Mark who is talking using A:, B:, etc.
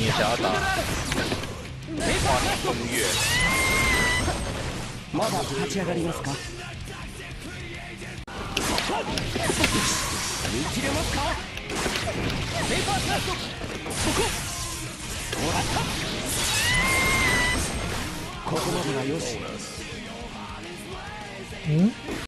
A: 也想要打花年风月。
B: まだ立ち上がりますか。見切れますか。ペーパースラッシュ、そこもらった。ここまではよし。